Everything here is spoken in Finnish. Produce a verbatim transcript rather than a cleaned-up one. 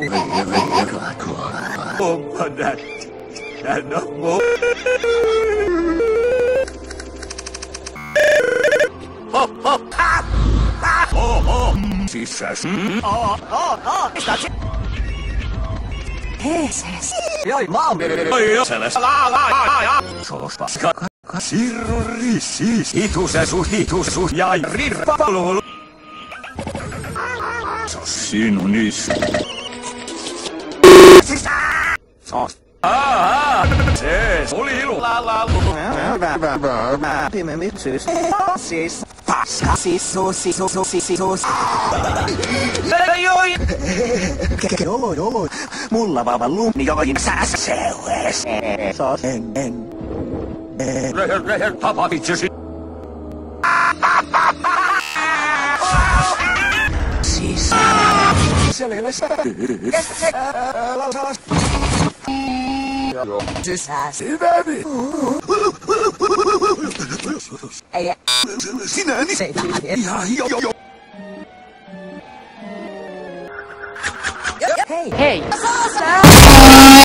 Onpa nätti. Hän on mo... Ho, ho, ha! Ha! Ho, ho! Sisäs. Oh, oh, oh! Mistä se? Heeses. Joi, maamme. Oi, seles. La, la, la, la. Soospaska. Sirrori, siis. Hitusesu, hitusu. Jai, rirpalulu. Sos sinun is. Sos. Aa, se oli ilu. La, la, lu. Pimemmitsyys. Siis. Paska. Siis, sos, siis, sos, siis, siis, sos. Joi. Joo, joo. Mulla vava lummi join sääs seues. Sos. En, en. Reher, reher, tapa itsesi. Siis. Selelessä. Sysää syvävi. Ei. Sinäni. Se ei. Ihan jo jo. Hei. Hei.